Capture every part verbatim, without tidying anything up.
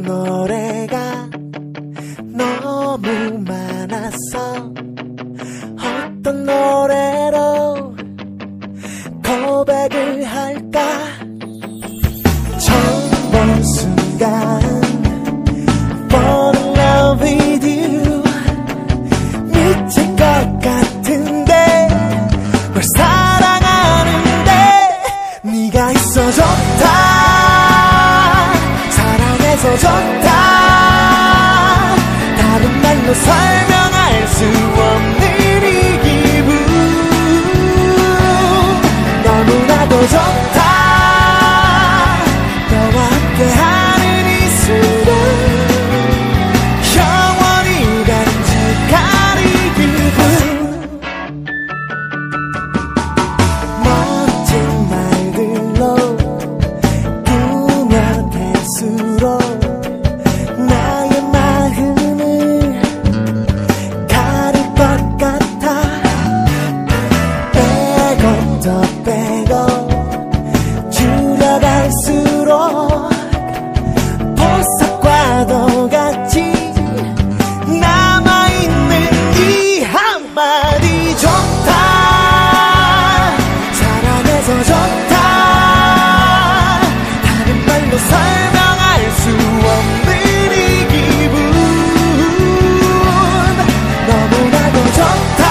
노래가 너무 많았어. 어떤 노래로 고백을 할까? 처음 본 순간 Fall in love with you. 미칠 것 같은데 널 사랑하는데 네가 있어 좋다. 사랑해서 좋다. 다른 말로 설명할 수 없는 이 기분. 너무나도 좋다. 너와 함께하는 이 순간 영원히 간직할 이 기분. 멋진 말들로 꾸며 될수록 나의 마음을 가릴 것 같아. 빼고 더 빼고 줄여갈수록 보석과도 같이 남아있는 이 한마디 좋다. 사랑해서 좋다. 다른 말로 설명할 수 없는 이 기분. 너무나도 좋다.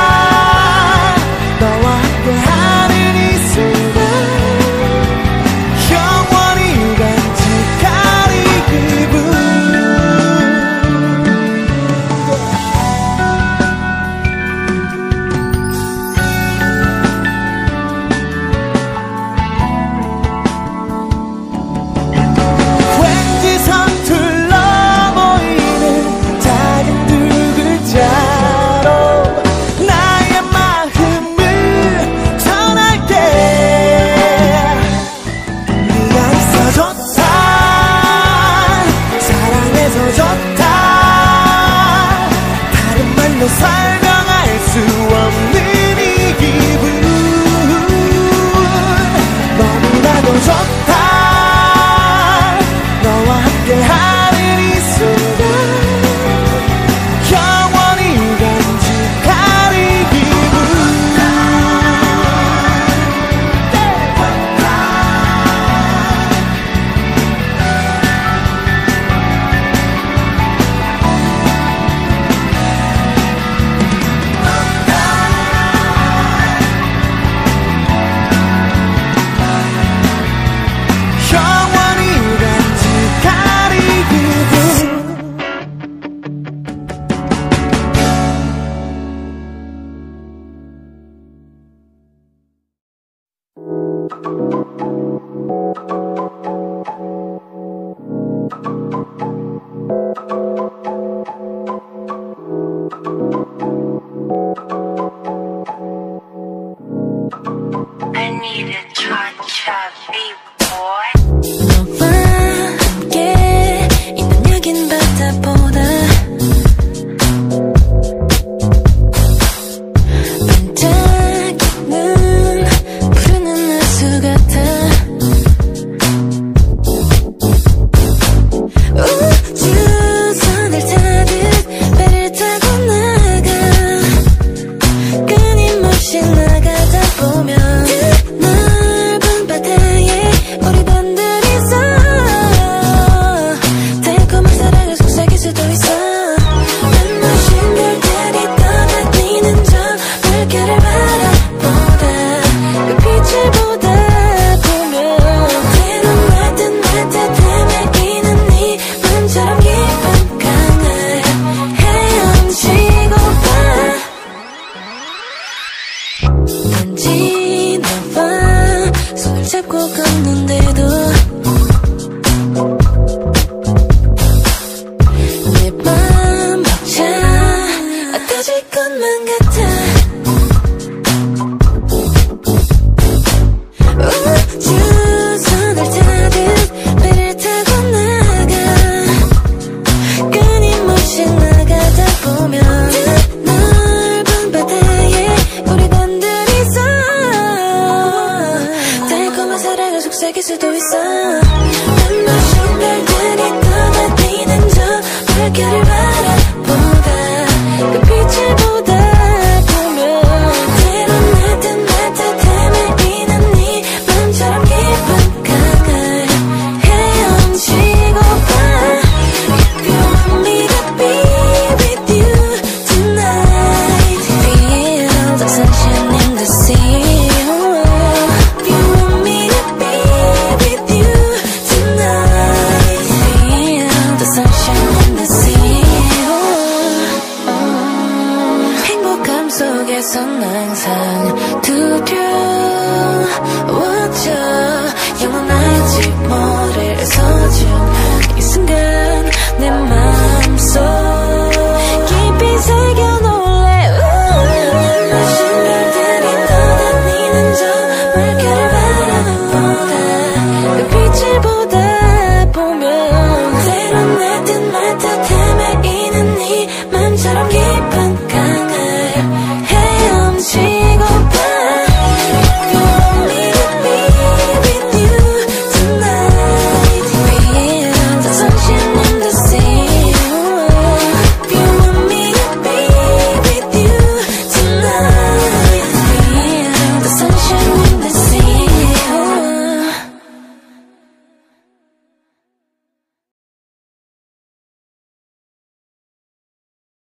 너와 함께하는 이 순간 영원히 간직할 이 기분. 왠지 서툴러 보이는 작은 두 글자로 나의 마음을 전할게. 네가 있어 좋다. 사랑해서 좋다. 다른 말로 설명할 수 없는 이 기분. 너무나도 좋다. 너와 함께하는 이 순간 영원히 간직할 이 기분. 영원히 간직할 이 기분. I need a cha-cha beat, boy. 너와 함께 있는 여긴 바다보다 반짝이는 푸른 하수 같아. 우주선을 타듯 배를 타고 나가. 끊임없이 나가다 보면 넓은 바다에 우리 단둘이서 달콤한 사랑을 속삭일 수도 있어. 눈부신 별들이 떠다니는 저 물결을 바라보다 그 빛을 보다 보면 때론 말듯 말듯 헤매기는 네 맘처럼 깊은 강을 헤엄치고 봐. 왠지 너와 손을 잡고 걷는데도 내 맘마저 터질 것만 같아. 우주선을 타듯 배를 타고 나가. 끊임없이 나가다 보면 넓은 바다에 우리 단둘이서 달콤한 사랑을 속삭일 수도 있어. 눈부신 별들이 떠다 물결을 바라보다 그 빛을 보다 보면 때론 따뜻 따뜻함에 네 맘처럼 깊은 강을 헤엄치고 봐. If you want me to be with you tonight, feel the sunshine in the sea. If you want me to be with you tonight, feel the sunshine in the sea. 행복함 속에선 항상 두려워져. 영원할지 모를 소중한 이 순간 내 맘속 깊이 새겨놓을래. 신발들이 떠다니는 저 물결을 바라보다 그 빛을 보다 보면 때론 따뜻 따뜻함에 있는 네 맘처럼 깊은